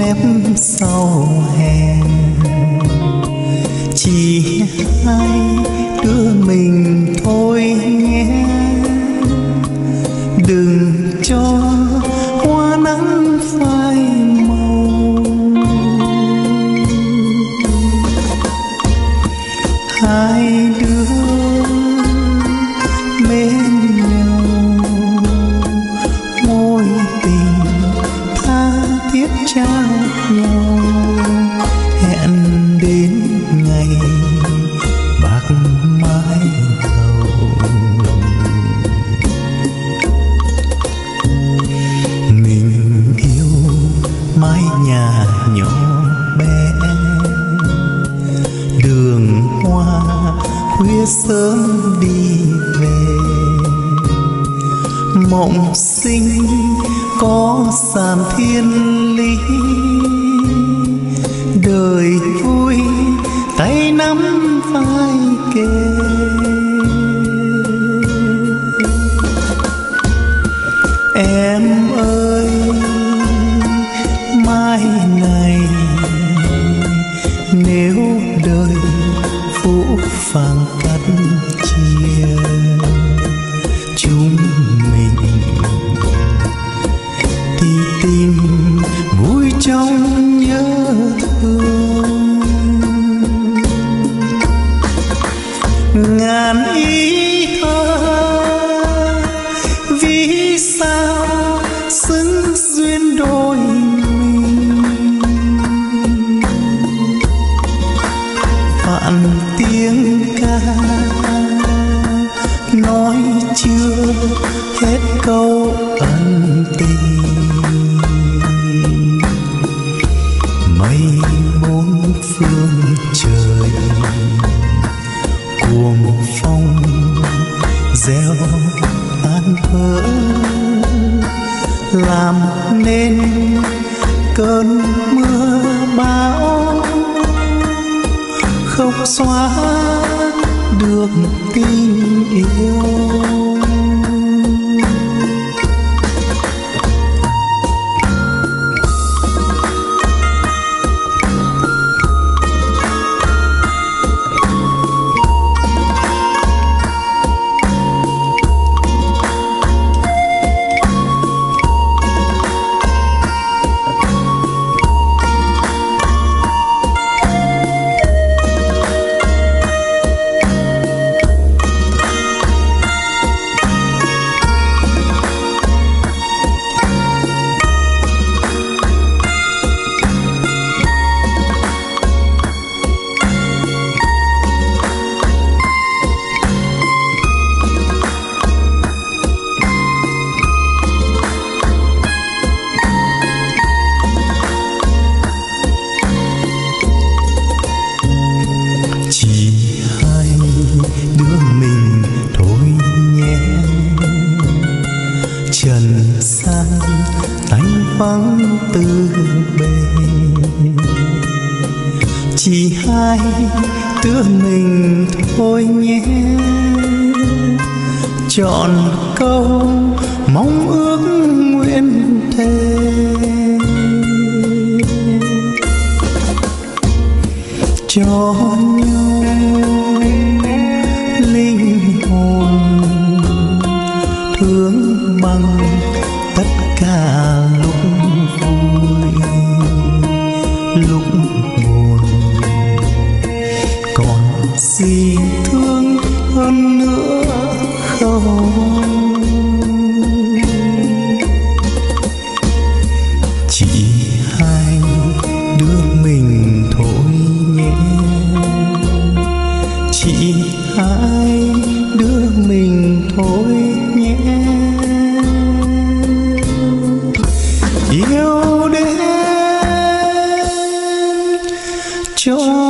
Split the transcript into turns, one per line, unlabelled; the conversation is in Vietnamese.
phép sau hẹn, chỉ hai đứa mình thôi nhé. Đừng cho hoa nắng phai màu, hai đứa bên nhau mối tình tha thiết trao nhau. Hẹn đến ngày bạc mái đầu, mình yêu mái nhà nhỏ bé, đường hoa khuya sớm đi về. Mộng sinh có sàn thiên lý, đời vui tay nắm vai kề. Em ơi mai này nếu đời phũ phàng cắt chia, chúng mình đi tìm vui trong nhớ thương. Ngàn ý thơ vì sao xứng duyên đôi mình, vạn tiếng ca nói chưa hết câu ân tình. Mây bốn phương trời cuồng phong gieo tan vỡ, làm nên cơn mưa bão không xóa được tình yêu. Trần gian tanh vắng từ bề, chỉ hai đứa mình thôi nhé. Chọn câu mong ước nguyện thề, cho nhau linh hồn thương bằng tất cả lúc vui lúc buồn. Còn gì thương hơn nữa không? Chỉ hai đứa mình thôi nhé, chỉ hai đứa mình thôi nhé. Yêu đến cho